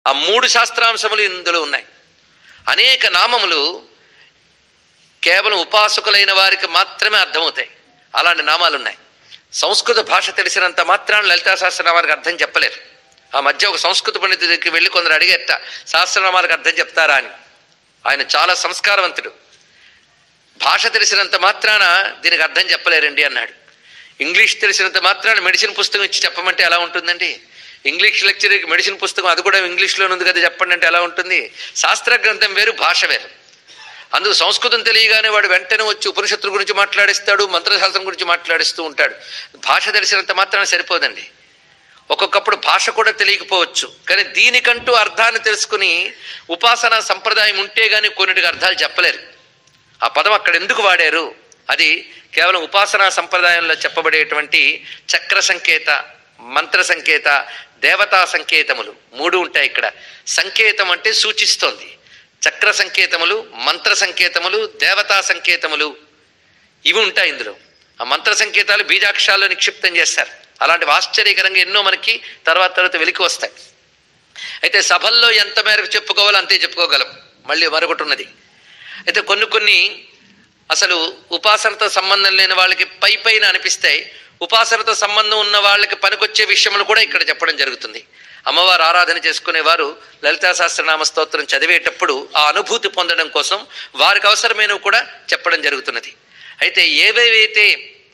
ఆ 3 శాస్త్రాంశములు ఇందులో ఉన్నాయి. అనేక నామములు కేవలం ఉపాసకులైన వారికి మాత్రమే అర్థమవుతాయి. అలాంటి నామాలు ఉన్నాయి. సంస్కృత భాష తెలిసినంత మాత్రాన్ని లలితా సహస్రనామానికి అర్థం చెప్పలేరు. ఆ మధ్య ఒక సంస్కృత పండితుడి దగ్గరికి వెళ్ళి కొందరు అడిగేట సహస్రనామాలకు అర్థం చెప్తారా అని. ఆయన చాలా సంస్కారవంతుడు. భాష తెలిసినంత మాత్రాన దీనికి అర్థం చెప్పలేరండి అన్నాడు. ఇంగ్లీష్ తెలిసినంత మాత్రాన మెడిసిన్ పుస్తకం ఇచ్చి చెప్పమంటే ఎలా ఉంటుందండి? ఇంగ్లీష్ లెక్చర్కి మెడిసిన్ పుస్తకం అది కూడా ఇంగ్లీష్లోనే ఉంది కదా చెప్పండి అంటే ఎలా ఉంటుంది? శాస్త్ర గ్రంథం వేరు, భాష వేరు. అందుకు సంస్కృతం తెలియగానే వాడు వెంటనే వచ్చి ఉపనిషత్తుల గురించి మాట్లాడిస్తాడు, మంత్రశాస్త్రం గురించి మాట్లాడిస్తూ ఉంటాడు. భాష తెలిసినంత మాత్రాన సరిపోదండి. ఒక్కొక్కప్పుడు భాష కూడా తెలియకపోవచ్చు, కానీ దీనికంటూ అర్థాన్ని తెలుసుకుని ఉపాసనా సంప్రదాయం ఉంటే గానీ కొన్నిటికి అర్థాలు చెప్పలేరు. ఆ పదం అక్కడ ఎందుకు వాడారు? అది కేవలం ఉపాసనా సంప్రదాయంలో చెప్పబడేటువంటి చక్ర సంకేత, మంత్ర సంకేత, దేవతా సంకేతములు 3 ఉంటాయి ఇక్కడ. సంకేతం అంటే సూచిస్తోంది. చక్ర సంకేతములు, మంత్ర సంకేతములు, దేవతా సంకేతములు ఇవి ఉంటాయి ఇందులో. ఆ మంత్ర సంకేతాలు బీజాక్షరాల్లో నిక్షిప్తం చేస్తారు. అలాంటివి ఆశ్చర్యకరంగా ఎన్నో మనకి తర్వాత వెలికి వస్తాయి. అయితే సభల్లో ఎంత మేరకు చెప్పుకోవాలో అంతే చెప్పుకోగలం. మళ్ళీ మరొకటి ఉన్నది. అయితే కొన్ని అసలు ఉపాసనతో సంబంధం లేని వాళ్ళకి పైన అనిపిస్తాయి. ఉపాసనతో సంబంధం ఉన్న వాళ్ళకి పనికొచ్చే విషయములు కూడా ఇక్కడ చెప్పడం జరుగుతుంది. అమ్మవారు ఆరాధన చేసుకునేవారు లలితా సహస్రనామ స్తోత్రం చదివేటప్పుడు ఆ అనుభూతి పొందడం కోసం వారికి అవసరమైనవి కూడా చెప్పడం జరుగుతున్నది. అయితే ఏవేవైతే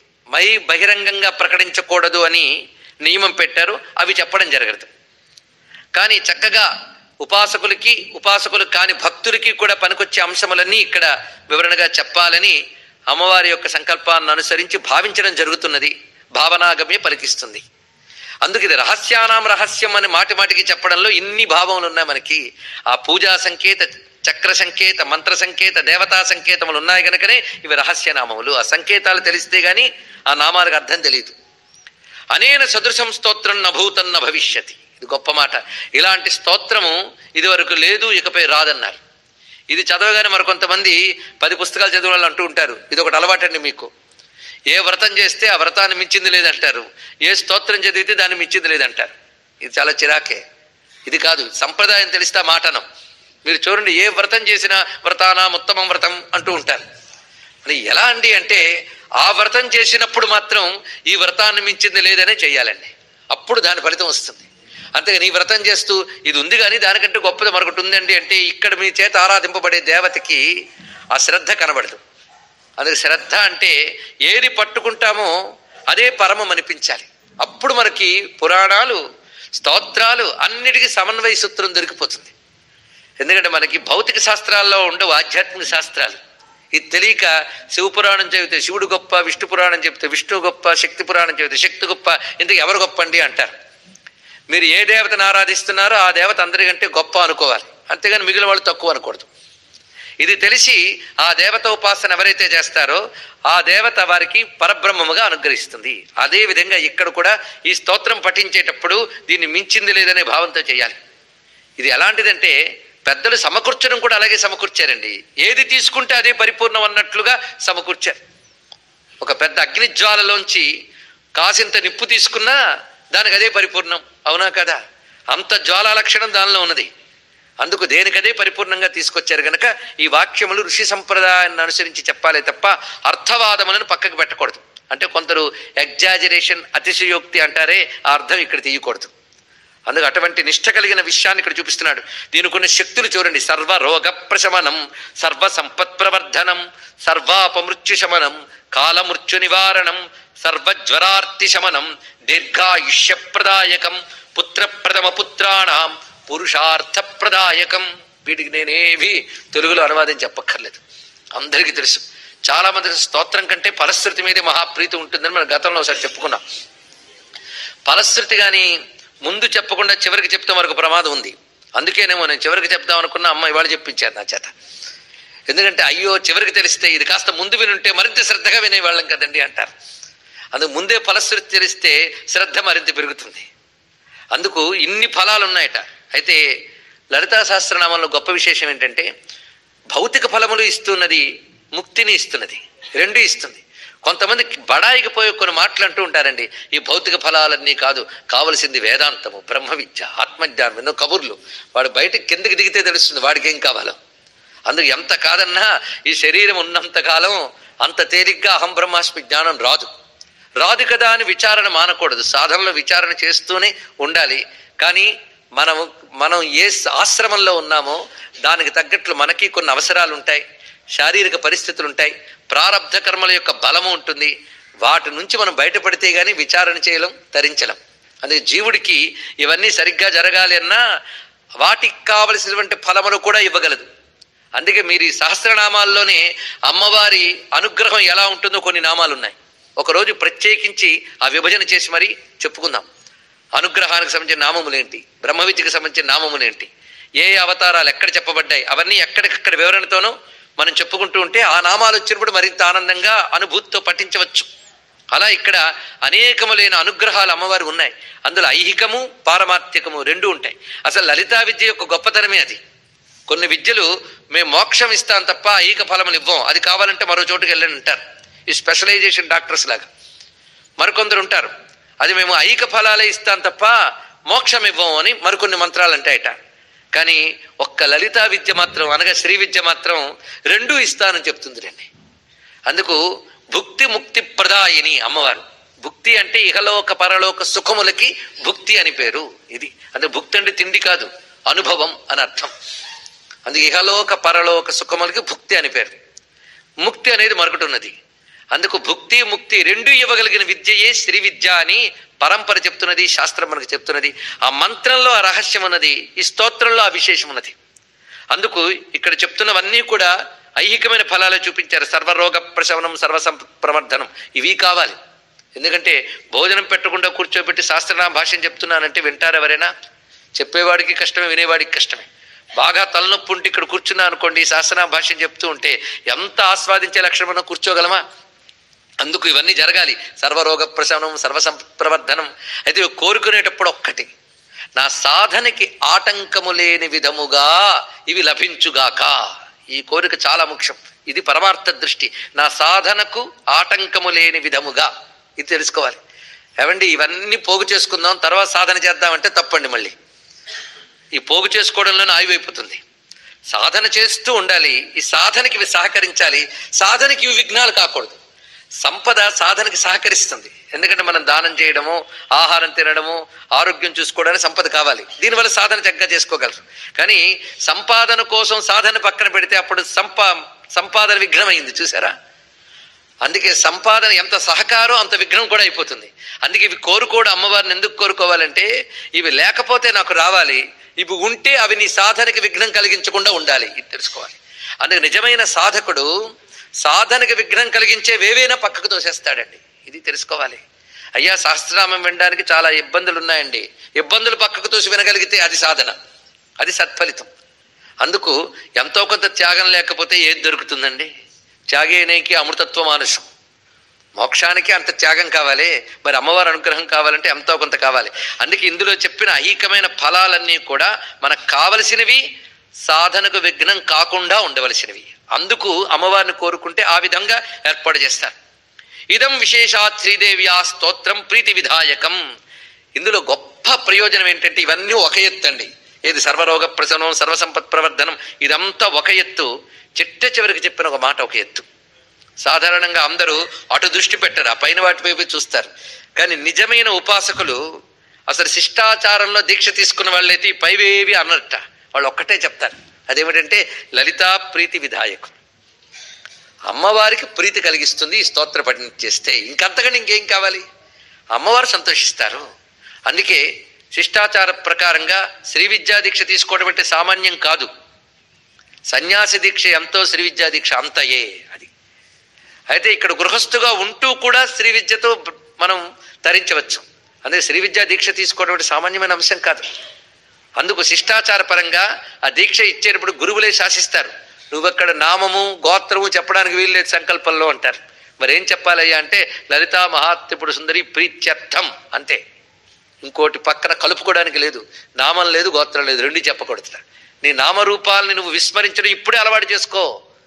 బహిరంగంగా ప్రకటించకూడదు అని నియమం పెట్టారో అవి చెప్పడం జరగదు. కానీ చక్కగా ఉపాసకులకి, ఉపాసకులు కాని భక్తులకి కూడా పనికొచ్చే అంశములన్నీ ఇక్కడ వివరణగా చెప్పాలని అమ్మవారి యొక్క సంకల్పాన్ని అనుసరించి భావించడం జరుగుతున్నది. భావనాగమ్య పలికిస్తుంది. అందుకు ఇది రహస్యానాం రహస్యం అని మాటికి చెప్పడంలో ఇన్ని భావములు ఉన్నాయి మనకి. ఆ పూజా సంకేత, చక్ర సంకేత, మంత్ర సంకేత, దేవతా సంకేతములు ఉన్నాయి కనుకనే ఇవి రహస్యనామములు. ఆ సంకేతాలు తెలిస్తే గాని ఆ నామాలకు అర్థం తెలియదు. అనేన సదృశం స్తోత్రం నభూతం న భవిష్యతి. ఇది గొప్ప మాట. ఇలాంటి స్తోత్రము ఇదివరకు లేదు, ఇకపై రాదన్నారు. ఇది చదవగానే మరికొంతమంది 10 పుస్తకాలు చదివిన వాళ్ళు అంటూ ఉంటారు, ఇది ఒకటి అలవాటండి మీకు. ఏ వ్రతం చేస్తే ఆ వ్రతాన్ని మించింది లేదంటారు, ఏ స్తోత్రం చదివితే దాన్ని మించింది లేదంటారు. ఇది చాలా చిరాకే. ఇది కాదు, సంప్రదాయం తెలిస్తే మాటనం. మీరు చూడండి, ఏ వ్రతం చేసినా వ్రతానాం ఉత్తమం వ్రతం అంటూ ఉంటారు. అది ఎలా అండి అంటే, ఆ వ్రతం చేసినప్పుడు మాత్రం ఈ వ్రతాన్ని మించింది లేదనే చెయ్యాలండి. అప్పుడు దాని ఫలితం వస్తుంది. అంతేగా నీ వ్రతం చేస్తూ ఇది ఉంది కానీ దానికంటే గొప్పది మరొకటి ఉందండి అంటే ఇక్కడ మీ చేత ఆరాధింపబడే దేవతకి ఆ శ్రద్ధ కనబడదు. అందుకే శ్రద్ధ అంటే ఏది పట్టుకుంటామో అదే పరమం అనిపించాలి. అప్పుడు మనకి పురాణాలు, స్తోత్రాలు అన్నిటికీ సమన్వయ సూత్రం దొరికిపోతుంది. ఎందుకంటే మనకి భౌతిక శాస్త్రాల్లో ఉండవు ఆధ్యాత్మిక శాస్త్రాలు. ఇది తెలియక శివపురాణం చెబితే శివుడు గొప్ప, విష్ణు పురాణం చెబితే విష్ణువు గొప్ప, శక్తి పురాణం చెబితే శక్తి గొప్ప, ఇందుకు ఎవరు గొప్ప అండి అంటారు. మీరు ఏ దేవతను ఆరాధిస్తున్నారో ఆ దేవత అందరికంటే గొప్ప అనుకోవాలి, అంతేగాని మిగిలిన వాళ్ళు తక్కువ అనకూడదు. ఇది తెలిసి ఆ దేవత ఉపాసన ఎవరైతే చేస్తారో ఆ దేవత వారికి పరబ్రహ్మముగా అనుగ్రహిస్తుంది. అదే విధంగా ఇక్కడ కూడా ఈ స్తోత్రం పఠించేటప్పుడు దీన్ని మించింది లేదనే భావంతో చేయాలి. ఇది ఎలాంటిదంటే పెద్దలు సమకూర్చడం కూడా అలాగే సమకూర్చారండి. ఏది తీసుకుంటే అదే పరిపూర్ణం అన్నట్లుగా సమకూర్చారు. ఒక పెద్ద అగ్నిజ్వాలలోంచి కాసింత నిప్పు తీసుకున్నా దానికి అదే పరిపూర్ణం, అవునా కదా? అంత జ్వాలా లక్షణం దానిలో ఉన్నది. అందుకు దేనికదే పరిపూర్ణంగా తీసుకొచ్చారు కనుక ఈ వాక్యములు ఋషి సంప్రదాయాన్ని అనుసరించి చెప్పాలే తప్ప అర్థవాదములను పక్కకు పెట్టకూడదు. అంటే కొందరు ఎగ్జాజరేషన్, అతిశయోక్తి అంటారే, ఆ అర్థం ఇక్కడ తీయకూడదు. అందుకు అటువంటి నిష్ఠ కలిగిన విషయాన్ని ఇక్కడ చూపిస్తున్నాడు. దీనికి కొన్ని శక్తులు చూడండి: సర్వ రోగ ప్రశమనం, సర్వ సంపత్ ప్రవర్ధనం, సర్వాపమృత్యు శమనం, కాలమృత్యు నివారణం, సర్వజ్వరార్తి శమనం, దీర్ఘాయుష్యప్రదాయకం, పుత్రప్రథమ పుత్రాణం, పురుషార్థప్రదాయకం. వీటికి నేనేవి తెలుగులో అనువాదం చెప్పక్కర్లేదు, అందరికీ తెలుసు. చాలా మంది స్తోత్రం కంటే ఫలశ్రుతి మీదే మహాప్రీతి ఉంటుందని మనం గతంలో ఒకసారి చెప్పుకున్నాం. ఫలశ్రుతి కానీ ముందు చెప్పకుండా చివరికి చెప్తే మనకు ప్రమాదం ఉంది. అందుకేనేమో నేను చివరికి చెప్దాం అనుకున్నా, అమ్మ ఇవాళ చెప్పించారు నా చేత. ఎందుకంటే అయ్యో చివరికి తెలిస్తే ఇది కాస్త ముందు వినుంటే మరింత శ్రద్ధగా వినేవాళ్ళం కదండి అంటారు. అందుకు ముందే ఫలశ్రుతి తెలిస్తే శ్రద్ధ మరింత పెరుగుతుంది. అందుకు ఇన్ని ఫలాలు ఉన్నాయట. అయితే లలితా సహస్రనామంలో గొప్ప విశేషం ఏంటంటే భౌతిక ఫలములు ఇస్తున్నది, ముక్తిని ఇస్తున్నది, రెండు ఇస్తుంది. కొంతమంది బడాయికి పోయి కొన్ని మాటలు అంటూ ఉంటారండి. ఈ భౌతిక ఫలాలన్నీ కాదు, కావలసింది వేదాంతము, బ్రహ్మ విద్య, ఆత్మజ్ఞానం, ఎన్నో కబుర్లు. వాడు బయటకు కిందకి దిగితే తెలుస్తుంది వాడికి ఏం కావాలో. అందుకు ఎంత కాదన్నా ఈ శరీరం ఉన్నంతకాలం అంత తేలిగ్గా అహం బ్రహ్మాస్మి జ్ఞానం రాదు కదా అని విచారణ మానకూడదు. సాధనలో విచారణ చేస్తూనే ఉండాలి. కానీ మనం ఏ ఆశ్రమంలో ఉన్నామో దానికి తగ్గట్లు మనకి కొన్ని అవసరాలు ఉంటాయి, శారీరక పరిస్థితులు ఉంటాయి, ప్రారబ్ధ కర్మల యొక్క బలము ఉంటుంది. వాటి నుంచి మనం బయటపడితే గానీ విచారణ చేయలేం, తరించలేం. అందుకే జీవుడికి ఇవన్నీ సరిగ్గా జరగాలి అన్నా వాటికి కావలసినటువంటి ఫలములు కూడా ఇవ్వగలదు. అందుకే మీరు ఈ సహస్రనామాల్లోనే అమ్మవారి అనుగ్రహం ఎలా ఉంటుందో కొన్ని నామాలు ఉన్నాయి. ఒకరోజు ప్రత్యేకించి ఆ విభజన చేసి మరీ చెప్పుకుందాం. అనుగ్రహానికి సంబంధించిన నామములేంటి, బ్రహ్మ విద్యకు సంబంధించిన నామములేంటి, ఏ అవతారాలు ఎక్కడ చెప్పబడ్డాయి, అవన్నీ ఎక్కడికక్కడ వివరణతోనూ మనం చెప్పుకుంటూ ఉంటే ఆ నామాలు వచ్చినప్పుడు మరింత ఆనందంగా అనుభూతితో పఠించవచ్చు. అలా ఇక్కడ అనేకములైన అనుగ్రహాలు అమ్మవారు ఉన్నాయి. అందులో ఐహికము పారమార్థికము రెండూ ఉంటాయి. అసలు లలితా విద్య యొక్క గొప్పతనమే అది. కొన్ని విద్యలు మేము మోక్షం ఇస్తాం తప్ప ఐహిక ఫలములు ఇవ్వం, అది కావాలంటే మరో చోటుకి వెళ్ళని అంటారు. ఈ స్పెషలైజేషన్ డాక్టర్స్ లాగా. మరికొందరు ఉంటారు, అది మేము ఐహిక ఫలాలే ఇస్తాం తప్ప మోక్షం ఇవ్వం అని మరికొన్ని మంత్రాలు అంటాయట. కానీ ఒక్క లలితా విద్య మాత్రం, అనగా శ్రీ విద్య మాత్రం రెండూ ఇస్తానని చెప్తుంది రండి. అందుకు భుక్తి ముక్తి ప్రదాయిని అమ్మవారు. భుక్తి అంటే ఇహలోక పరలోక సుఖములకి భుక్తి అని పేరు. ఇది అంటే భుక్తి అంటే తిండి కాదు, అనుభవం అని అర్థం. అందుకే ఇహలోక పరలోక సుఖములకి భుక్తి అని పేరు. ముక్తి అనేది మరొకటి ఉన్నది. అందుకు భుక్తి ముక్తి రెండు ఇవ్వగలిగిన విద్యయే శ్రీ విద్య అని పరంపర చెప్తున్నది, శాస్త్రం మనకు చెప్తున్నది. ఆ మంత్రంలో ఆ రహస్యం ఉన్నది, ఈ స్తోత్రంలో ఆ విశేషం ఉన్నది. అందుకు ఇక్కడ చెప్తున్నవన్నీ కూడా ఐహికమైన ఫలాలు చూపించారు. సర్వరోగ ప్రశమనం, సర్వసంప్రవర్ధనం, ఇవి కావాలి. ఎందుకంటే భోజనం పెట్టకుండా కూర్చోబెట్టి శాస్త్రనామ భాష్యం చెప్తున్నానంటే వింటారు ఎవరైనా? చెప్పేవాడికి కష్టమే, వినేవాడికి కష్టమే. బాగా తలనొప్పి ఉంటే ఇక్కడ కూర్చున్నా అనుకోండి, శాస్త్రనామ భాష్యం చెప్తూ ఉంటే ఎంత ఆస్వాదించే లక్షణమన్నా కూర్చోగలమా? అందుకు ఇవన్నీ జరగాలి. సర్వరోగ ప్రశమనం, సర్వసంప్రవర్ధనం. అయితే కోరుకునేటప్పుడు ఒక్కటి, నా సాధనకి ఆటంకము లేని విధముగా ఇవి లభించుగాక. ఈ కోరిక చాలా ముఖ్యం. ఇది పరమార్థ దృష్టి. నా సాధనకు ఆటంకము లేని విధముగా, ఇది తెలుసుకోవాలి. ఏమండి ఇవన్నీ పోగు చేసుకుందాం తర్వాత సాధన చేద్దామంటే తప్పండి. మళ్ళీ ఈ పోగు చేసుకోవడంలోనే ఆయువైపోతుంది. సాధన చేస్తూ ఉండాలి, ఈ సాధనకి ఇవి సహకరించాలి, సాధనకి ఇవి విఘ్నాలు కాకూడదు. సంపద సాధనకి సహకరిస్తుంది. ఎందుకంటే మనం దానం చేయడము, ఆహారం తినడము, ఆరోగ్యం చూసుకోవడానికి సంపద కావాలి. దీనివల్ల సాధన చక్కగా చేసుకోగలరు. కానీ సంపాదన కోసం సాధన పక్కన పెడితే అప్పుడు సంపాదన విఘ్నం అయింది, చూసారా? అందుకే సంపాదన ఎంత సహకారం అంత విఘ్నం కూడా అయిపోతుంది. అందుకే ఇవి కోరుకోవడం, అమ్మవారిని ఎందుకు కోరుకోవాలంటే ఇవి లేకపోతే నాకు రావాలి, ఇవి ఉంటే అవి నీ సాధనకి విఘ్నం కలిగించకుండా ఉండాలి, ఇది తెలుసుకోవాలి. అందుకే నిజమైన సాధకుడు సాధనకి విఘ్నం కలిగించే వేవేనా పక్కకు తోసేస్తాడండి, ఇది తెలుసుకోవాలి. అయ్యా సహస్రనామం వినడానికి చాలా ఇబ్బందులు ఉన్నాయండి, ఇబ్బందులు పక్కకు తోసి వినగలిగితే అది సాధన, అది సత్ఫలితం. అందుకు ఎంతో కొంత త్యాగం లేకపోతే ఏది దొరుకుతుందండి? త్యాగేనేకి అమృతత్వ మానుషం. మోక్షానికి అంత త్యాగం కావాలి, మరి అమ్మవారి అనుగ్రహం కావాలంటే ఎంతో కొంత కావాలి. అందుకే ఇందులో చెప్పిన ఐహికమైన ఫలాలన్నీ కూడా మనకు కావలసినవి, సాధనకు విఘ్నం కాకుండా ఉండవలసినవి. అందుకు అమ్మవారిని కోరుకుంటే ఆ విధంగా ఏర్పాటు చేస్తారు. ఇదం విశేషాత్ శ్రీదేవ్యా స్తోత్రం ప్రీతి విధాయకం. ఇందులో గొప్ప ప్రయోజనం ఏంటంటే ఇవన్నీ ఒక ఎత్తు అండి. ఏది సర్వరోగ ప్రశమనం, సర్వసంపత్ ప్రవర్ధనం, ఇదంతా ఒక ఎత్తు. చిట్ట చివరికి చెప్పిన ఒక మాట ఒక ఎత్తు. సాధారణంగా అందరూ అటు దృష్టి పెట్టరు, ఆ పైన వాటిపై చూస్తారు. కానీ నిజమైన ఉపాసకులు అసలు శిష్టాచారంలో దీక్ష తీసుకున్న వాళ్ళైతే ఈ పైవేవి అన్నట్ట, వాళ్ళు ఒక్కటే చెప్తారు. అదేమిటంటే లలితా ప్రీతి విధాయకం. అమ్మవారికి ప్రీతి కలిగిస్తుంది ఈ స్తోత్ర పఠనం చేస్తే, ఇంకంతకంటే ఇంకేం కావాలి? అమ్మవారు సంతోషిస్తారు. అందుకే శిష్టాచార ప్రకారంగా శ్రీ విద్యా దీక్ష తీసుకోవడం అంటే సామాన్యం కాదు. సన్యాసి దీక్ష ఎంతో, శ్రీ విద్యా దీక్ష అంతయే. అది అయితే ఇక్కడ గృహస్థుగా ఉంటూ కూడా శ్రీ విద్యతో మనం తరించవచ్చు. అందుకే శ్రీ విద్యా దీక్ష తీసుకోవడం అంటే సామాన్యమైన అంశం కాదు. అందుకు శిష్టాచార పరంగా ఆ దీక్ష ఇచ్చేటప్పుడు గురువులే శాసిస్తారు. నువ్వెక్కడ నామము గోత్రము చెప్పడానికి వీల్లేదు సంకల్పంలో అంటారు. మరేం చెప్పాలయ్యా అంటే లలితా మహాత్రిపుర సుందరి ప్రీత్యర్థం అంతే. ఇంకోటి పక్కన కలుపుకోవడానికి లేదు, నామం లేదు, గోత్రం లేదు, రెండు చెప్పకూడదు. నీ నామరూపాలని నువ్వు విస్మరించడం ఇప్పుడే అలవాటు చేసుకో.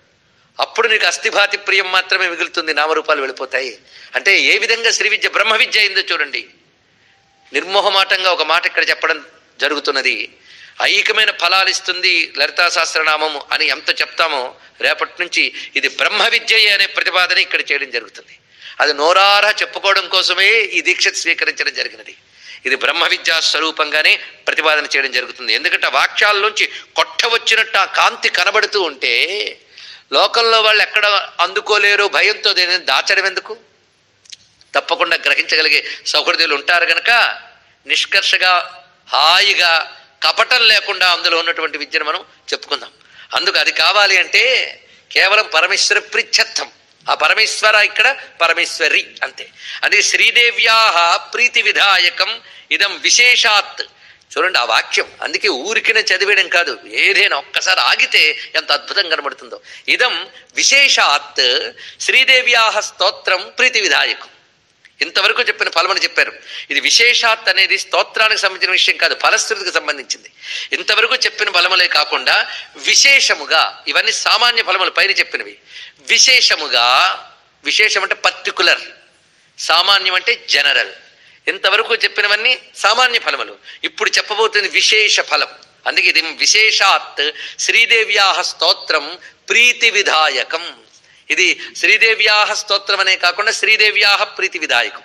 అప్పుడు నీకు అస్థిభాతి ప్రియం మాత్రమే మిగులుతుంది, నామరూపాలు వెళ్ళిపోతాయి. అంటే ఏ విధంగా శ్రీ విద్య బ్రహ్మ విద్య అయిందో చూడండి. నిర్మోహమాటంగా ఒక మాట ఇక్కడ చెప్పడం జరుగుతున్నది. ఐహికమైన ఫలాలు ఇస్తుంది లలితా సహస్రనామము అని ఎంత చెప్తామో, రేపటి నుంచి ఇది బ్రహ్మ విద్య అనే ప్రతిపాదన ఇక్కడ చేయడం జరుగుతుంది. అది నోరారా చెప్పుకోవడం కోసమే ఈ దీక్ష స్వీకరించడం జరిగినది. ఇది బ్రహ్మ విద్యా స్వరూపంగానే ప్రతిపాదన చేయడం జరుగుతుంది. ఎందుకంటే వాక్యాల్లోంచి కొట్టవచ్చినట్టు ఆ కాంతి కనబడుతూ ఉంటే లోకంలో వాళ్ళు ఎక్కడ అందుకోలేరు, భయంతో దేని దాచడం ఎందుకు? తప్పకుండా గ్రహించగలిగే సౌహృదయులు ఉంటారు కనుక నిష్కర్షగా హాయిగా కపటం లేకుండా అందులో ఉన్నటువంటి విద్యను మనం చెప్పుకుందాం. అందుకు అది కావాలి అంటే కేవలం పరమేశ్వర ప్రీత్యర్థం. ఆ పరమేశ్వర ఇక్కడ పరమేశ్వరి అంతే. అది శ్రీదేవ్యా ప్రీతి విధాయకం ఇదం విశేషాత్. చూడండి ఆ వాక్యం, అందుకే ఊరికినే చదివేయడం కాదు, ఏదైనా ఒక్కసారి ఆగితే ఎంత అద్భుతం కనబడుతుందో. ఇదం విశేషాత్ శ్రీదేవ్యా స్తోత్రం ప్రీతి విధాయకం. ఇంతవరకు చెప్పిన ఫలమని చెప్పారు. ఇది విశేషాత్ అనేది స్తోత్రానికి సంబంధించిన విషయం కాదు, ఫలశ్రుతికి సంబంధించింది. ఇంతవరకు చెప్పిన ఫలములే కాకుండా విశేషముగా, ఇవన్నీ సామాన్య ఫలములు పైన చెప్పినవి. విశేషముగా, విశేషం అంటే పర్టికులర్, సామాన్యం అంటే జనరల్. ఇంతవరకు చెప్పినవన్నీ సామాన్య ఫలములు. ఇప్పుడు చెప్పబోతుంది విశేష ఫలం. అందుకే ఇది విశేషాత్ శ్రీదేవ్యా స్తోత్రం ప్రీతి విధాయకం. ఇది శ్రీదేవ్యా స్తోత్రం అనే కాకుండా శ్రీదేవ్యా ప్రీతి విధాయకం,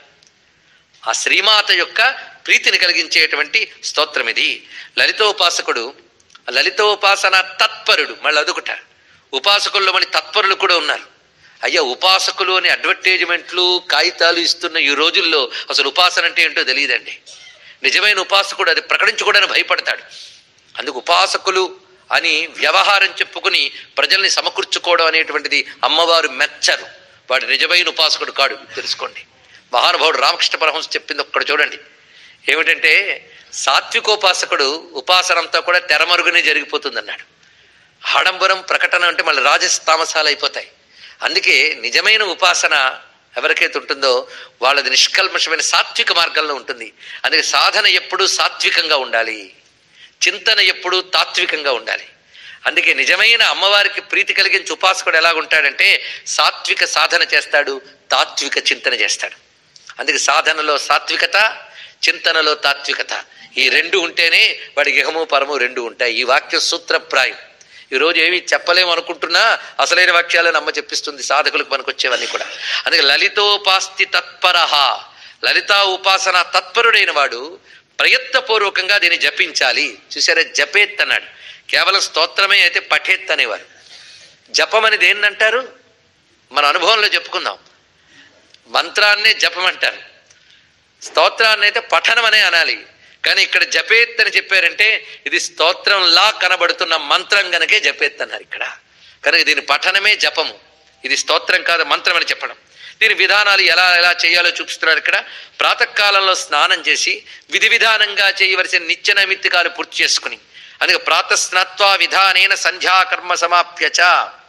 ఆ శ్రీమాత యొక్క ప్రీతిని కలిగించేటువంటి స్తోత్రం ఇది. లలితోపాసకుడు, లలితోపాసన తత్పరుడు. మళ్ళీ అదొకట, ఉపాసకుల్లో మళ్ళీ తత్పరులు కూడా ఉన్నారు. అయ్యా ఉపాసకులు అని అడ్వర్టైజ్మెంట్లు కాగితాలు ఇస్తున్న ఈ రోజుల్లో అసలు ఉపాసన అంటే ఏంటో తెలియదండి. నిజమైన ఉపాసకుడు అది ప్రకటించుకోవడానికి భయపడతాడు. అందుకు ఉపాసకులు అని వ్యవహారం చెప్పుకుని ప్రజల్ని సమకూర్చుకోవడం అనేటువంటిది అమ్మవారు మెచ్చరు. వాడు నిజమైన ఉపాసకుడు కాడు, తెలుసుకోండి. మహానుభావుడు రామకృష్ణ పరమహంస చెప్పింది ఒక్కడు చూడండి. ఏమిటంటే సాత్వికోపాసకుడు ఉపాసనంతా కూడా తెరమరుగునే జరిగిపోతుంది అన్నాడు. ఆడంబరం ప్రకటన అంటే మళ్ళీ రాజస తామసాలు అయిపోతాయి. అందుకే నిజమైన ఉపాసన ఎవరికైతే ఉంటుందో వాళ్ళది నిష్కల్మషమైన సాత్విక మార్గంలో ఉంటుంది. అందుకే సాధన ఎప్పుడూ సాత్వికంగా ఉండాలి, చింతన ఎప్పుడూ తాత్వికంగా ఉండాలి. అందుకే నిజమైన అమ్మవారికి ప్రీతి కలిగించి ఉపాసకుడు ఎలాగుంటాడంటే సాత్విక సాధన చేస్తాడు, తాత్విక చింతన చేస్తాడు. అందుకే సాధనలో సాత్వికత, చింతనలో తాత్వికత, ఈ రెండు ఉంటేనే వాడికి ఇహము పరము రెండు ఉంటాయి. ఈ వాక్యం సూత్రప్రాయం. ఈరోజు ఏమి చెప్పలేము అనుకుంటున్నా అసలైన వాక్యాలను అమ్మ చెప్పిస్తుంది సాధకులకు పనికొచ్చేవన్నీ కూడా. అందుకే లలితోపాస్తి తత్పర, లలితా ఉపాసన తత్పరుడైన వాడు ప్రయత్నపూర్వకంగా దీన్ని జపించాలి. చూసారా, జపేత్ అన్నాడు. కేవలం స్తోత్రమే అయితే పఠేత్ అనేవారు. జపం అని దేన్ని అంటారు? మన అనుభవంలో చెప్పుకుందాం. మంత్రాన్నే జపం అంటారు, స్తోత్రాన్ని అయితే పఠనం అనే అనాలి. కానీ ఇక్కడ జపేత్ అని చెప్పారంటే ఇది స్తోత్రంలా కనబడుతున్న మంత్రం గనకే జపేత్ అన్నారు ఇక్కడ. కనుక దీని పఠనమే జపము, ఇది స్తోత్రం కాదు మంత్రం అని చెప్పడం. దీని విధానాలు ఎలా ఎలా చేయాలో చూపిస్తున్నారు ఇక్కడ. ప్రాతకాలంలో స్నానం చేసి విధి విధానంగా చేయవలసిన నిత్య నైమిత్తికాలు పూర్తి చేసుకుని, అందుకే ప్రాతస్నాత్వా విధానేన సంధ్యాకర్మ సమాప్యచ.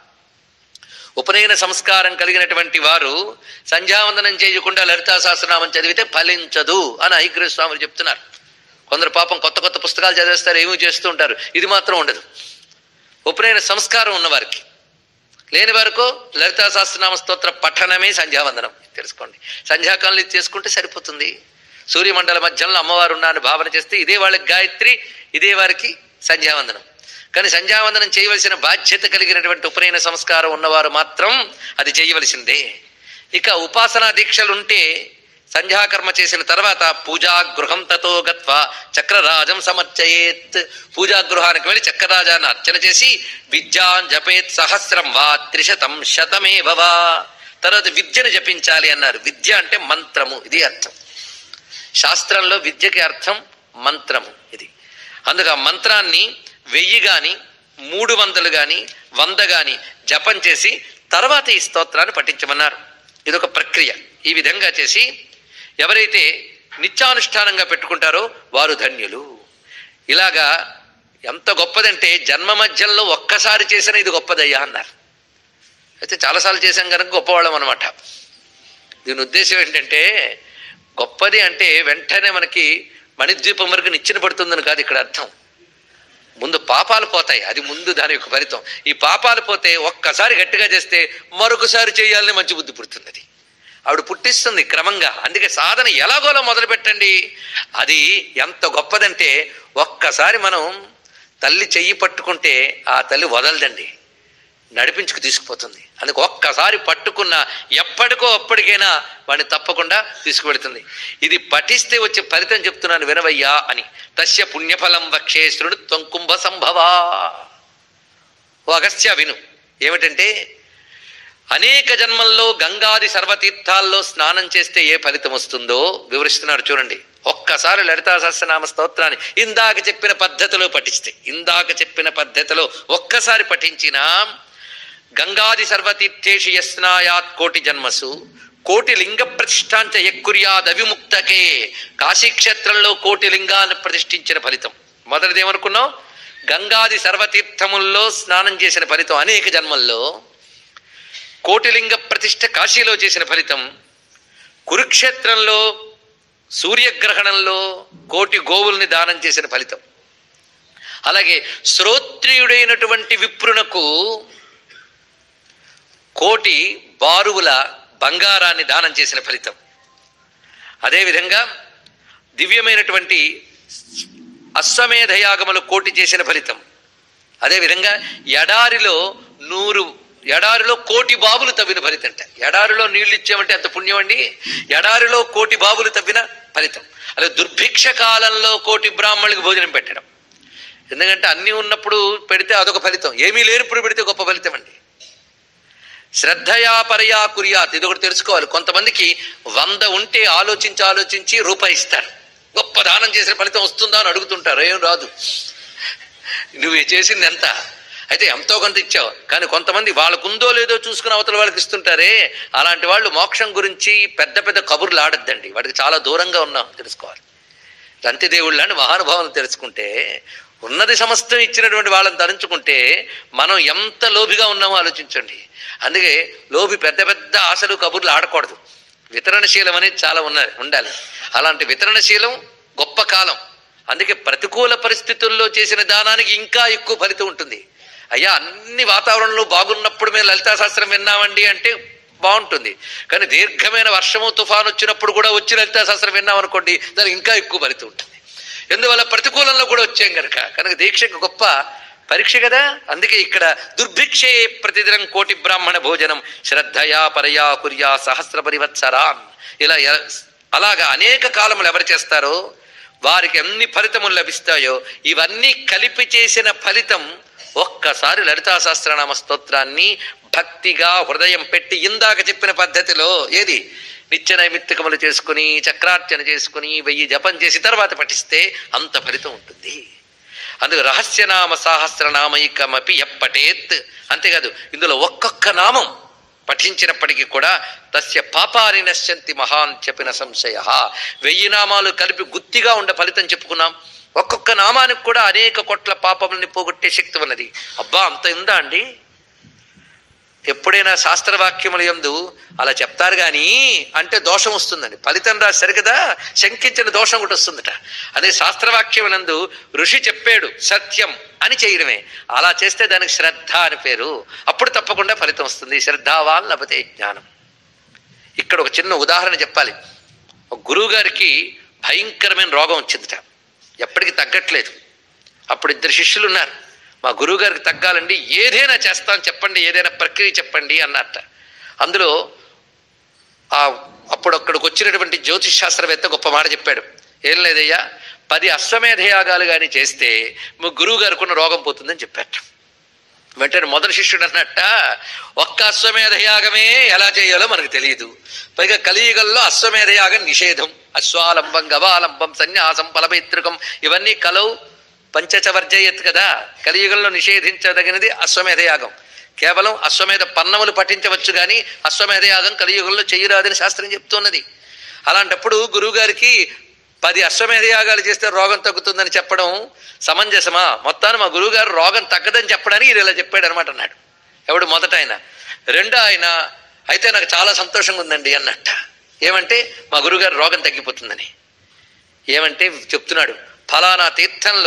ఉపనయన సంస్కారం కలిగినటువంటి వారు సంధ్యావందనం చేయకుండా లలితా సహస్రనామం చదివితే ఫలించదు అని ఐగ్రహ స్వాములు చెప్తున్నారు. కొందరు పాపం కొత్త కొత్త పుస్తకాలు చదివేస్తారు, ఏమీ చేస్తూ ఉంటారు. ఇది మాత్రం ఉండదు. ఉపనయన సంస్కారం ఉన్నవారికి, లేని వరకు లలితా సహస్రనామ స్తోత్ర పఠనమే సంధ్యావందనం. తెలుసుకోండి, సంధ్యాకాలంలో ఇది చేసుకుంటే సరిపోతుంది. సూర్యమండల మధ్యంలో అమ్మవారు ఉన్నారని భావన చేస్తే ఇదే వాళ్ళకి గాయత్రి, ఇదే వారికి సంధ్యావందనం. కానీ సంధ్యావందనం చేయవలసిన బాధ్యత కలిగినటువంటి ఉపనయన సంస్కారం ఉన్నవారు మాత్రం అది చేయవలసిందే. ఇక ఉపాసనా దీక్షలుంటే సంధ్యాకర్మ చేసిన తర్వాత పూజాగృహం తతో గత్వా చక్రరాజం సమర్చయేత్. పూజాగృహానికి వెళ్ళి చక్రరాజాన్ని అర్చన చేసి విద్యాన్ జపేత్ సహస్రం వా త్రిశతం శతమేవ వా. తర్వాత విద్యను జపించాలి అన్నారు. విద్య అంటే మంత్రము, ఇది అర్థం. శాస్త్రంలో విద్యకి అర్థం మంత్రము ఇది. అందుకు ఆ మంత్రాన్ని 1000 గాని 300 గాని 100 గాని జపం చేసి తర్వాత ఈ స్తోత్రాన్ని పఠించమన్నారు. ఇదొక ప్రక్రియ. ఈ విధంగా చేసి ఎవరైతే నిత్యానుష్ఠానంగా పెట్టుకుంటారో వారు ధన్యులు. ఇలాగా ఎంత గొప్పదంటే జన్మ మధ్యంలో ఒక్కసారి చేసిన ఇది గొప్పదయ్యా అన్నారు. అయితే చాలాసార్లు చేశాం కనుక గొప్పవాళ్ళం అనమాట. దీని ఉద్దేశం ఏంటంటే గొప్పది అంటే వెంటనే మనకి మణిద్వీపం వరకు నిచ్చెన పడుతుందని కాదు ఇక్కడ అర్థం. ముందు పాపాలు పోతాయి, అది ముందు దాని యొక్క ఫలితం. ఈ పాపాలు పోతే ఒక్కసారి గట్టిగా చేస్తే మరొకసారి చేయాలని మంచి బుద్ధి పుడుతుంది. అది ఆవిడ పుట్టిస్తుంది క్రమంగా. అందుకే సాధన ఎలాగోలా మొదలు పెట్టండి. అది ఎంత గొప్పదంటే ఒక్కసారి మనం తల్లి చెయ్యి పట్టుకుంటే ఆ తల్లి వదలదండి, నడిపించుకు తీసుకుపోతుంది. అందుకు ఒక్కసారి పట్టుకున్న ఎప్పటికో అప్పటికైనా వాడిని తప్పకుండా తీసుకువెడుతుంది. ఇది పఠిస్తే వచ్చే ఫలితం చెప్తున్నాను వినవయ్యా అని. తస్య పుణ్యఫలం వక్షే శృణు త్వం కుంభ సంభవా. ఓ అగస్త్య విను, ఏమిటంటే అనేక జన్మల్లో గంగాది సర్వతీర్థాల్లో స్నానం చేస్తే ఏ ఫలితం వస్తుందో వివరిస్తున్నారు చూడండి. ఒక్కసారి లలితా సహస్రనామ స్తోత్రాన్ని ఇందాక చెప్పిన పద్ధతిలో పఠిస్తే, ఇందాక చెప్పిన పద్ధతిలో ఒక్కసారి పఠించినా గంగాది సర్వతీర్థేషు యస్నాయాత్ కోటి జన్మసు కోటి లింగ ప్రతిష్టాంచ యక్కుర్యాద్ అవిముక్తకే. కాశీక్షేత్రంలో కోటి లింగాన్ని ప్రతిష్ఠించిన ఫలితం. మొదటిది ఏమనుకున్నాం? గంగాది సర్వతీర్థముల్లో స్నానం చేసిన ఫలితం అనేక జన్మల్లో. కోటిలింగ ప్రతిష్ఠ కాశీలో చేసిన ఫలితం. కురుక్షేత్రంలో సూర్యగ్రహణంలో కోటి గోవుల్ని దానం చేసిన ఫలితం. అలాగే శ్రోత్రియుడైనటువంటి విప్రునకు కోటి బారువుల బంగారాన్ని దానం చేసిన ఫలితం. అదేవిధంగా దివ్యమైనటువంటి అశ్వమేధయాగములు కోటి చేసిన ఫలితం. అదేవిధంగా ఎడారిలో కోటి బావులు తవ్విన ఫలితం. అంటే ఎడారిలో నీళ్లు ఇచ్చామంటే అంత పుణ్యం అండి. ఎడారిలో కోటి బావులు తవ్విన ఫలితం. అలా దుర్భిక్ష కాలంలో కోటి బ్రాహ్మణులకు భోజనం పెట్టడం. ఎందుకంటే అన్నీ ఉన్నప్పుడు పెడితే అదొక ఫలితం, ఏమీ లేనప్పుడు పెడితే గొప్ప ఫలితం అండి. శ్రద్ధయా పరయా కుర్యాత్, ఇది ఒకటి తెలుసుకోవాలి. కొంతమందికి 100 ఉంటే ఆలోచించి రూపాయి ఇస్తారు, గొప్ప దానం చేసిన ఫలితం వస్తుందా అని అడుగుతుంటారు. ఏం రాదు, నువ్వు చేసింది ఎంత, అయితే ఎంతో కొంత ఇచ్చావు. కానీ కొంతమంది వాళ్ళకుందో లేదో చూసుకుని అవతల వాళ్ళకి ఇస్తుంటారే, అలాంటి వాళ్ళు మోక్షం గురించి పెద్ద పెద్ద కబుర్లు ఆడద్దండి. వాటికి చాలా దూరంగా ఉన్నాం తెలుసుకోవాలి. రంతిదేవుళ్ళు అని మహానుభావులను తెలుసుకుంటే, ఉన్నది సమస్తం ఇచ్చినటువంటి వాళ్ళని తలంచుకుంటే మనం ఎంత లోభిగా ఉన్నామో ఆలోచించండి. అందుకే లోభి పెద్ద పెద్ద ఆశలు కబుర్లు ఆడకూడదు. వితరణశీలం అనేది చాలా ఉండాలి. అలాంటి వితరణశీలం గొప్ప కాలం. అందుకే ప్రతికూల పరిస్థితుల్లో చేసిన దానానికి ఇంకా ఎక్కువ ఫలితం ఉంటుంది. అయ్యా అన్ని వాతావరణంలో బాగున్నప్పుడు మేము లలితా శాస్త్రం విన్నామండి అంటే బాగుంటుంది. కానీ దీర్ఘమైన వర్షము తుఫాను వచ్చినప్పుడు కూడా వచ్చి లలితా శాస్త్రం విన్నామనుకోండి, దానికి ఇంకా ఎక్కువ ఫలితం ఉంటుంది. ఎందువల్ల ప్రతికూలంలో కూడా వచ్చాం కనుక దీక్షకు గొప్ప పరీక్ష కదా. అందుకే ఇక్కడ దుర్భిక్షే ప్రతిదినం కోటి బ్రాహ్మణ భోజనం శ్రద్ధయా పరయా కుర్యా సహస్ర పరివత్సరాన్. ఇలా అలాగా అనేక కాలములు ఎవరు చేస్తారో వారికి ఎన్ని ఫలితములు లభిస్తాయో ఇవన్నీ కలిపి చేసిన ఫలితం. ఒక్కసారి లలితా సహస్రనామ స్తోత్రాన్ని భక్తిగా హృదయం పెట్టి ఇందాక చెప్పిన పద్ధతిలో, ఏది నిత్య నైమిత్తికములు చేసుకుని చక్రార్చన చేసుకుని 1000 జపం చేసి తర్వాత పఠిస్తే అంత ఫలితం ఉంటుంది. అందుకు రహస్యనామ సహస్రనామైకమపి ఎప్పటేత్. అంతేకాదు, ఇందులో ఒక్కొక్క నామం పఠించినప్పటికీ కూడా తస్య పాపాని నశ్యంతి మహాన్ చెప్పిన సంశయ. 1000 నామాలు కలిపి గుత్తిగా ఉండే ఫలితం చెప్పుకున్నాం. ఒక్కొక్క నామానికి కూడా అనేక కోట్ల పాపములని పోగొట్టే శక్తి ఉన్నది. అబ్బా అంత ఉందా అండి? ఎప్పుడైనా శాస్త్రవాక్యముల యందు అలా చెప్తారు కానీ అంటే దోషం వస్తుందండి. ఫలితం రాసి సరికదా శంకించిన దోషం ఒకటి వస్తుందట. అదే శాస్త్రవాక్యమునందు ఋషి చెప్పాడు సత్యం అని చేయడమే. అలా చేస్తే దానికి శ్రద్ధ అని పేరు. అప్పుడు తప్పకుండా ఫలితం వస్తుంది. శ్రద్ధావాన్ లభతే జ్ఞానం. ఇక్కడ ఒక చిన్న ఉదాహరణ చెప్పాలి. ఒక గురువు గారికి భయంకరమైన రోగం వచ్చిందట, ఎప్పటికీ తగ్గట్లేదు. అప్పుడు 2 శిష్యులు ఉన్నారు. మా గురువు గారికి తగ్గాలండి, ఏదైనా చేస్తాను చెప్పండి, ఏదైనా ప్రక్రియ చెప్పండి అన్నట్ట. అందులో అప్పుడు అక్కడికి వచ్చినటువంటి జ్యోతిష్ శాస్త్రవేత్త గొప్ప మాట చెప్పాడు. ఏం లేదయ్యా, 10 అశ్వమేధయాగాలు కానీ చేస్తే మా గురువు గారికి ఉన్న రోగం పోతుందని చెప్పాట. వెంటనే మొదటి శిష్యుడు అన్నట్ట, ఒక్క అశ్వమేధయాగమే ఎలా చేయాలో మనకు తెలియదు, పైగా కలియుగంలో అశ్వమేధయాగం నిషేధం. అశ్వాలంబం గవాలంబం సన్యాసం ఫలమైత్రికం ఇవన్నీ కలవు పంచచవర్జయత్ కదా. కలియుగంలో నిషేధించదగినది అశ్వమేధయాగం. కేవలం అశ్వమేధ పన్నములు పఠించవచ్చు కానీ అశ్వమేధయాగం కలియుగంలో చెయ్యరాదని శాస్త్రం చెప్తున్నది. అలాంటప్పుడు గురువుగారికి 10 అశ్వమేధయాగాలు చేస్తే రోగం తగ్గుతుందని చెప్పడం సమంజసమా? మొత్తాన్ని మా గురువుగారు రోగం తగ్గదని చెప్పడానికి ఇలా చెప్పాడు అనమాట అన్నాడు. ఎవడు? మొదట ఆయన. రెండో ఆయన అయితే నాకు చాలా సంతోషంగా ఉందండి అన్నట్ట. ఏమంటే మా గురువుగారు రోగం తగ్గిపోతుందని. ఏమంటే చెప్తున్నాడు, ఫలానా తీర్థంలో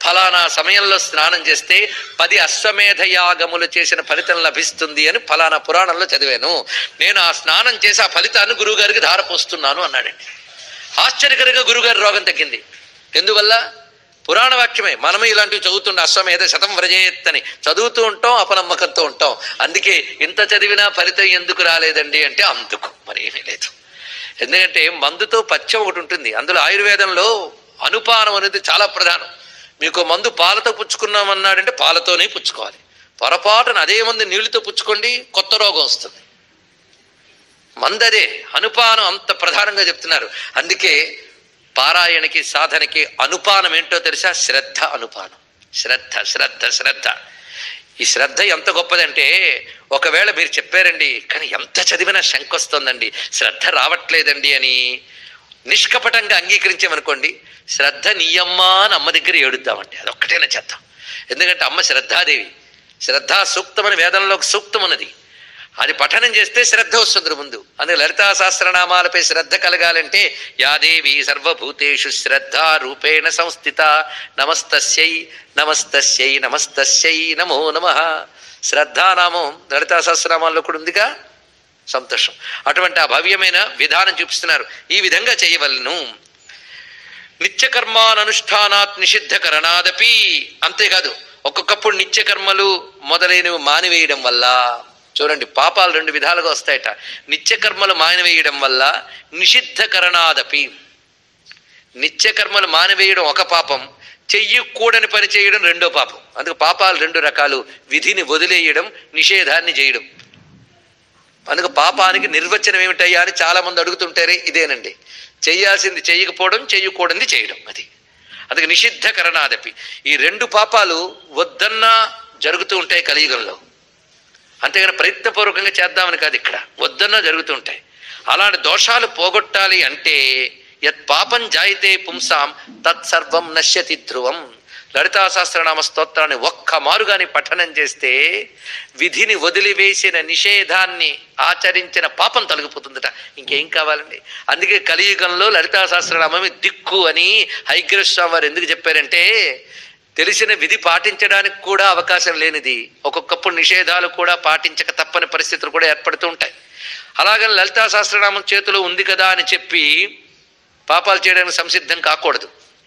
ఫలానా సమయంలో స్నానం చేస్తే 10 అశ్వమేధ యాగములు చేసిన ఫలితం లభిస్తుంది అని ఫలానా పురాణంలో చదివాను. నేను ఆ స్నానం చేసి ఆ ఫలితాన్ని గురువుగారికి ధారపోస్తున్నాను అన్నాడండి. ఆశ్చర్యకరంగా గురువుగారి రోగం తగ్గింది. ఎందువల్ల? పురాణ వాక్యమే. మనము ఇలాంటివి చదువుతుండే, అశ్వమేధ శతం వ్రజేత్ అని చదువుతూ ఉంటాం, అపనమ్మకంతో ఉంటాం. అందుకే ఇంత చదివినా ఫలితం ఎందుకు రాలేదండి అంటే అందుకు మరేమీ లేదు. ఎందుకంటే మందుతో పథ్యం ఒకటి ఉంటుంది. అందులో ఆయుర్వేదంలో అనుపానం అనేది చాలా ప్రధానం. మీకు మందు పాలతో పుచ్చుకున్నామన్నాడంటే పాలతోనే పుచ్చుకోవాలి. పొరపాటున అదే మందు నీళ్లతో పుచ్చుకోండి, కొత్త రోగం వస్తుంది. మందు అదే. అనుపానం అంత ప్రధానంగా చెప్తున్నారు. అందుకే పారాయణకి సాధనకి అనుపానం ఏంటో తెలుసా? శ్రద్ధ అనుపానం. శ్రద్ధ శ్రద్ధ శ్రద్ధ. ఈ శ్రద్ధ ఎంత గొప్పదంటే, ఒకవేళ మీరు చెప్పారండి కానీ ఎంత చదివినా శంక వస్తుందండి, శ్రద్ధ రావట్లేదండి అని నిష్కపటంగా అంగీకరించామనుకోండి, శ్రద్ధ నీయమ్మా అని అమ్మ దగ్గర ఏడుద్దామండి. అదొక్కటైనా చేద్దాం. ఎందుకంటే అమ్మ శ్రద్ధాదేవి. శ్రద్ధా సూక్తం అని వేదంలో ఒక సూక్తం ఉన్నది. అది పఠనం చేస్తే శ్రద్ధ వస్తుంది ముందు. అందుకే లలితా సహస్రనామాలపై శ్రద్ధ కలగాలంటే యాదేవి సర్వభూతేషు శ్రద్ధా రూపేణ సంస్థిత నమస్తస్యై నమస్తస్యై నమస్తస్యై నమో నమః. శ్రద్ధానామం లలితా సహస్రనామాల్లో కూడా ఉందిగా. సంతోషం. అటువంటి ఆ భవ్యమైన విధానం చూపిస్తున్నారు. ఈ విధంగా చేయవలను. నిత్యకర్మానుష్ఠానాత్ నిషిద్ధకరణాదపి. అంతేకాదు, ఒక్కొక్కప్పుడు నిత్యకర్మలు మొదలైనవి మానివేయడం వల్ల, చూడండి పాపాలు 2 విధాలుగా వస్తాయట. నిత్యకర్మలు మానివేయడం వల్ల, నిషిద్ధకరణాదపి. నిత్యకర్మలు మానివేయడం ఒక పాపం, చెయ్యకూడని పని చేయడం రెండో పాపం. అందుకు పాపాలు 2 రకాలు. విధిని వదిలేయడం, నిషేధాన్ని చేయడం. అందుకు పాపానికి నిర్వచనం ఏమిటయ్యా అని చాలా మంది అడుగుతుంటారే, ఇదేనండి. చేయాల్సింది చేయకపోవడం, చేయకూడనిది చేయడం. అది అందుకే నిషిద్ధకరణాదపి. ఈ 2 పాపాలు వద్దన్నా జరుగుతూ ఉంటాయి కలియుగంలో. అంతేగాని ప్రయత్నపూర్వకంగా చేద్దామని కాదు, ఇక్కడ వద్దన్నా జరుగుతూ ఉంటాయి. అలాంటి దోషాలు పోగొట్టాలి అంటే యత్ పాపం జాయితే పుంసాం తత్సర్వం నశ్యతి ధ్రువం. లలితా సహస్రనామ స్తోత్రాన్ని ఒక్క మారుగాని పఠనం చేస్తే విధిని వదిలివేసిన, నిషేధాన్ని ఆచరించిన పాపం తొలగిపోతుందట. ఇంకేం కావాలండి? అందుకే కలియుగంలో లలితా సహస్రనామమే దిక్కు అని హయగ్రీవ స్వామి వారు ఎందుకు చెప్పారంటే, తెలిసిన విధి పాటించడానికి కూడా అవకాశం లేనిది, ఒక్కొక్కప్పుడు నిషేధాలు కూడా పాటించక తప్పని పరిస్థితులు కూడా ఏర్పడుతూ ఉంటాయి. అలాగని లలితా సహస్రనామం చేతిలో ఉంది కదా అని చెప్పి పాపాలు చేయడానికి సంసిద్ధం కాకూడదు.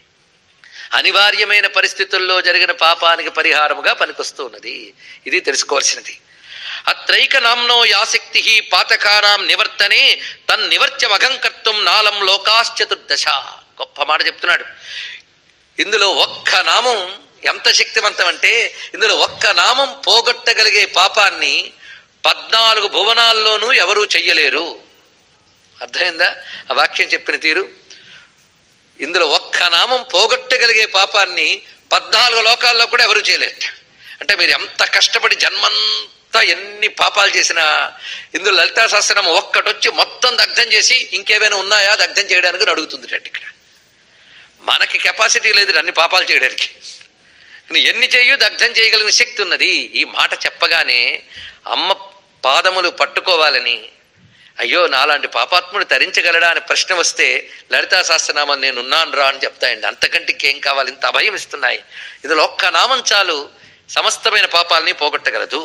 అనివార్యమైన పరిస్థితుల్లో జరిగిన పాపానికి పరిహారముగా పనికొస్తూ ఉన్నది. ఇది తెలుసుకోవాల్సినది. అత్రైక నామ్నో యాశక్తి పాతకానాం నివర్తనే తన్నివర్త్యమఘంకర్తుం నాలం లోకాశ్చతుర్దశ. గొప్ప మాట చెప్తున్నాడు. ఇందులో ఒక్క నామం ఎంత శక్తివంతం అంటే, ఇందులో ఒక్క నామం పోగొట్టగలిగే పాపాన్ని 14 భువనాల్లోనూ ఎవరూ చెయ్యలేరు. అర్థమైందా ఆ వాక్యం చెప్పిన తీరు? ఇందులో ఒక్క నామం పోగొట్టగలిగే పాపాన్ని 14 లోకాల్లో కూడా ఎవరు చేయలేరు. అంటే మీరు ఎంత కష్టపడి జన్మంతా ఎన్ని పాపాలు చేసినా ఇందులో లలితా సహస్రనామం ఒక్కటొచ్చి మొత్తం దగ్ధం చేసి ఇంకేమైనా ఉన్నాయా దగ్ధం చేయడానికి అడుగుతుంది. ఇక్కడ మనకి కెపాసిటీ లేదు అన్ని పాపాలు చేయడానికి. ఎన్ని చేయు దగ్ధం చేయగలిగిన శక్తి ఉన్నది. ఈ మాట చెప్పగానే అమ్మ పాదములు పట్టుకోవాలని, అయ్యో నాలాంటి పాపాత్ముడు తరించగలడా అని ప్రశ్న వస్తే లలితా సహస్రనామం నేనున్నాను రా అని చెప్తాయండి. అంతకంటే ఇంకేం కావాలి? ఇంత అభయం ఇస్తున్నాయి. ఇందులో ఒక్క నామం చాలు సమస్తమైన పాపాలని పోగొట్టగలదు.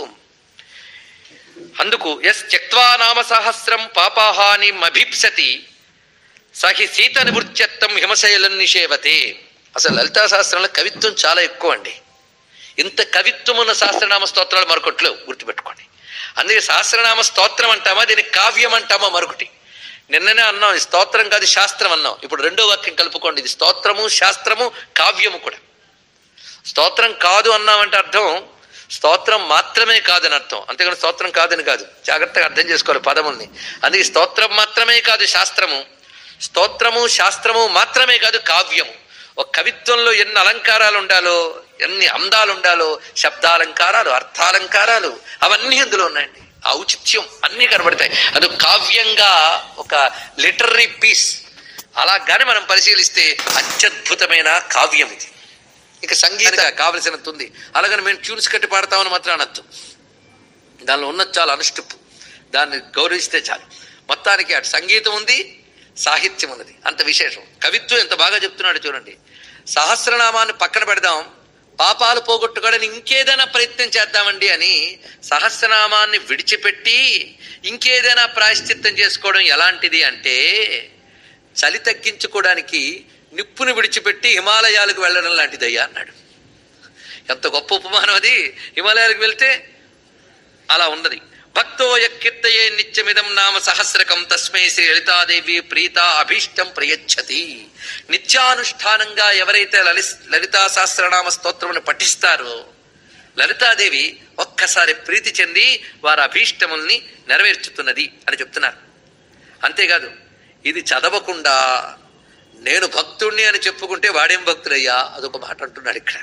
అందుకు యస్ త్యక్త్వా నామ సహస్రం పాపాహాని మభీప్సతి సహి సీత నివృత్యత్వం హిమశైలం నిషేవతే. అసలు లలితా సహస్రంలో కవిత్వం చాలా ఎక్కువ అండి. ఇంత కవిత్వం ఉన్న సహస్రనామ స్తోత్రాలు మరొకట్లో గుర్తుపెట్టుకోండి. అందుకే సహస్రనామ స్తోత్రం అంటామా, దీనికి కావ్యం అంటామా మరొకటి. నిన్ననే అన్నాం ఇది స్తోత్రం కాదు శాస్త్రం అన్నాం. ఇప్పుడు రెండో వాక్యం కలుపుకోండి. ఇది స్తోత్రము, శాస్త్రము, కావ్యము కూడా. స్తోత్రం కాదు అన్నామంటే అర్థం స్తోత్రం మాత్రమే కాదని అర్థం. అంతేగాని స్తోత్రం కాదని కాదు. జాగ్రత్తగా అర్థం చేసుకోవాలి పదముల్ని. అందుకే స్తోత్రం మాత్రమే కాదు శాస్త్రము, స్తోత్రము శాస్త్రము మాత్రమే కాదు కావ్యము. ఒక కవిత్వంలో ఎన్ని అలంకారాలు ఉండాలో, ఎన్ని అందాలు ఉండాలో, శబ్దాలంకారాలు, అర్థాలంకారాలు అవన్నీ అందులో ఉన్నాయండి. ఆ ఔచిత్యం అన్నీ కనబడతాయి. అది కావ్యంగా ఒక లిటరరీ పీస్. అలాగానే మనం పరిశీలిస్తే అత్యద్భుతమైన కావ్యం ఇది. ఇక సంగీతం కావలసినంత ఉంది. అలాగని మేము ట్యూన్స్ కట్టి పాడతామని మాత్రం అనొద్దు. దానిలో ఉన్నది చాలా అనుష్టుప్పు. దాన్ని గౌరవిస్తే చాలు. మొత్తానికి అటు సంగీతం ఉంది, సాహిత్యం ఉన్నది. అంత విశేషం. కవిత్వం ఎంత బాగా చెప్తున్నాడు చూడండి. సహస్రనామాన్ని పక్కన పెడదాం, పాపాలు పోగొట్టుకోవడానికి ఇంకేదైనా ప్రయత్నం చేద్దామండి అని సహస్రనామాన్ని విడిచిపెట్టి ఇంకేదైనా ప్రాయశ్చిత్తం చేసుకోవడం ఎలాంటిది అంటే చలి తగ్గించుకోవడానికి నిప్పును విడిచిపెట్టి హిమాలయాలకు వెళ్ళడం లాంటిదయ్యా అన్నాడు. ఎంత గొప్ప ఉపమానం అది. హిమాలయాలకు వెళ్తే అలా ఉన్నది. భక్తోయ కీర్తయే నిత్యమిదం నామ సహస్రకం తస్మై శ్రీ లలితాదేవి ప్రీత అభీష్టం ప్రయచ్చతి. నిత్యానుష్ఠానంగా ఎవరైతే లలితా సహస్రనామ స్తోత్రమును పఠిస్తారో లలితాదేవి ఒక్కసారి ప్రీతి చెంది వారి అభీష్టముల్ని నెరవేర్చుతున్నది అని చెప్తున్నారు. అంతేకాదు ఇది చదవకుండా నేను భక్తుణ్ణి అని చెప్పుకుంటే వాడేం భక్తుడయ్యా అదొక మాట అంటున్నాడు ఇక్కడ.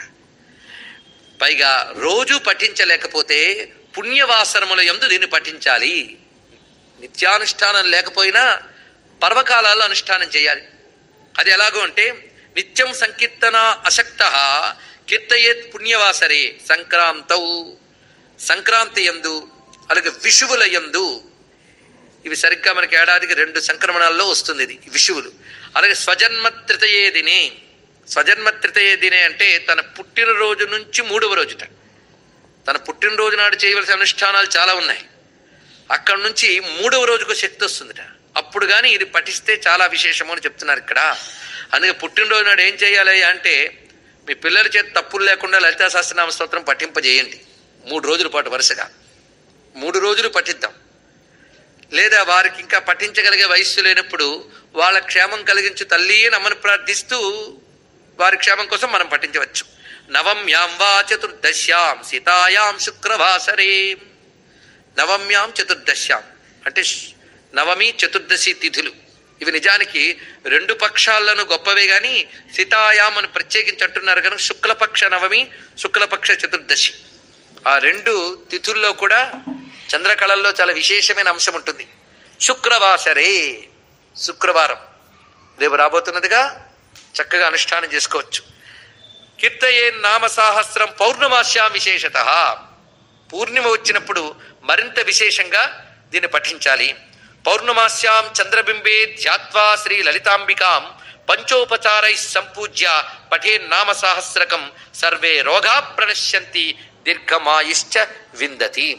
పైగా రోజు పఠించలేకపోతే పుణ్యవాసనముల యందు దీన్ని పఠించాలి. నిత్యానుష్ఠానం లేకపోయినా పర్వకాలాల్లో అనుష్ఠానం చేయాలి. అది ఎలాగో అంటే నిత్యం సంకీర్తన అశక్త కీర్తయేత్ పుణ్యవాసరే సంక్రాంతౌ, సంక్రాంతి యందు అలాగే విషువుల యందు. ఇవి సరిగ్గా మనకి ఏడాదికి 2 సంక్రమణాల్లో వస్తుంది ఇది విషువులు. అలాగే స్వజన్మ తృతీయే దినే. స్వజన్మ తృతీయే దినే అంటే తన పుట్టినరోజు నుంచి 3వ రోజుట. తన పుట్టినరోజు నాడు చేయవలసిన అనుష్ఠానాలు చాలా ఉన్నాయి. అక్కడి నుంచి 3వ రోజుకు శక్తి వస్తుందిట. అప్పుడు కానీ ఇది పఠిస్తే చాలా విశేషము అని చెప్తున్నారు ఇక్కడ. అందుకే పుట్టినరోజు నాడు ఏం చేయాలి అంటే మీ పిల్లల చేత తప్పులు లేకుండా లలితా సహస్రనామ స్తోత్రం పఠింపజేయండి. 3 రోజుల పాటు వరుసగా 3 రోజులు పఠిద్దాం. లేదా వారికి ఇంకా పఠించగలిగే వయస్సు లేనప్పుడు వాళ్ళ క్షేమం కలిగించు తల్లి నమ్మను ప్రార్థిస్తూ వారి క్షేమం కోసం మనం పఠించవచ్చు. నవమ్యాం వా చతుర్దశ్యాం సీతాయాం శుక్రవాసరే. నవమ్యాం చతుర్దశ్యాం అంటే నవమి చతుర్దశి తిథులు. ఇవి నిజానికి 2 పక్షాలను గొప్పవే గాని సీతాయాం అని ప్రత్యేకించి అంటున్నారు కనుక శుక్లపక్ష నవమి శుక్లపక్ష చతుర్దశి ఆ 2 తిథుల్లో కూడా చంద్రకళల్లో చాలా విశేషమైన అంశం ఉంటుంది. శుక్రవాసరే శుక్రవారం రేపు రాబోతున్నదిగా చక్కగా అనుష్ఠానం చేసుకోవచ్చు. కీర్తయే నామ సాహస్రం పౌర్ణమాస్యాం విశేషత. పూర్ణిమ వచ్చినప్పుడు మరింత విశేషంగా దీన్ని పఠించాలి. పౌర్ణమాస్యాం చంద్రబింబే ధ్యాత్వా శ్రీ లలితాంబికాం పంచోపచారై సంపూజ్య పఠే నామ సహస్రకం సర్వే రోగా ప్రణశ్యంతి దీర్ఘమాయుశ్చ విందతి.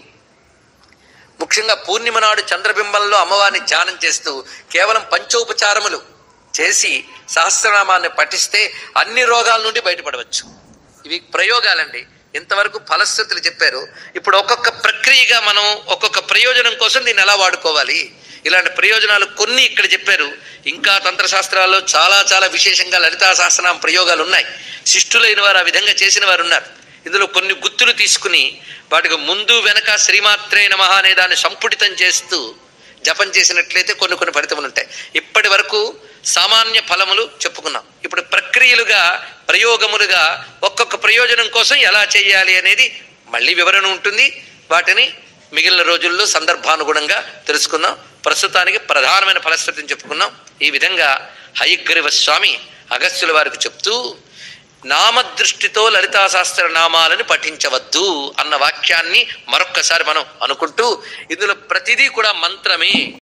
ముఖ్యంగా పూర్ణిమ నాడు చంద్రబింబంలో అమ్మవారిని ధ్యానం చేస్తూ కేవలం పంచోపచారములు చేసి సహస్రనామాన్ని పఠిస్తే అన్ని రోగాల నుండి బయటపడవచ్చు. ఇవి ప్రయోగాలండి. ఇంతవరకు ఫలశ్రుతులు చెప్పారు. ఇప్పుడు ఒక్కొక్క ప్రక్రియగా మనం ఒక్కొక్క ప్రయోజనం కోసం దీన్ని ఎలా వాడుకోవాలి ఇలాంటి ప్రయోజనాలు కొన్ని ఇక్కడ చెప్పారు. ఇంకా తంత్రశాస్త్రాల్లో చాలా చాలా విశేషంగా లలితా సహస్రనామ ప్రయోగాలు ఉన్నాయి. శిష్టులైన వారు ఆ విధంగా చేసిన వారు ఉన్నారు. ఇందులో కొన్ని గుర్తులు తీసుకుని వాటికి ముందు వెనక శ్రీమాత్రే నమః అనే దాన్ని సంపుటితం చేస్తూ జపం చేసినట్లయితే కొన్ని ఫలితములు ఉంటాయి. ఇప్పటి వరకు సామాన్య ఫలములు చెప్పుకున్నాం. ఇప్పుడు ప్రక్రియలుగా ప్రయోగములుగా ఒక్కొక్క ప్రయోజనం కోసం ఎలా చేయాలి అనేది మళ్ళీ వివరణ ఉంటుంది. వాటిని మిగిలిన రోజుల్లో సందర్భానుగుణంగా తెలుసుకుందాం. ప్రస్తుతానికి ప్రధానమైన ఫలశ్రుతిని చెప్పుకున్నాం. ఈ విధంగా హయగ్రీవ స్వామి అగస్త్యుల వారికి చెప్తూ నామదృష్టితో లలితా సహస్ర నామాలను పఠించవద్దు అన్న వాక్యాన్ని మరొక్కసారి మనం అనుకుంటూ ఇందులో ప్రతిదీ కూడా మంత్రమే.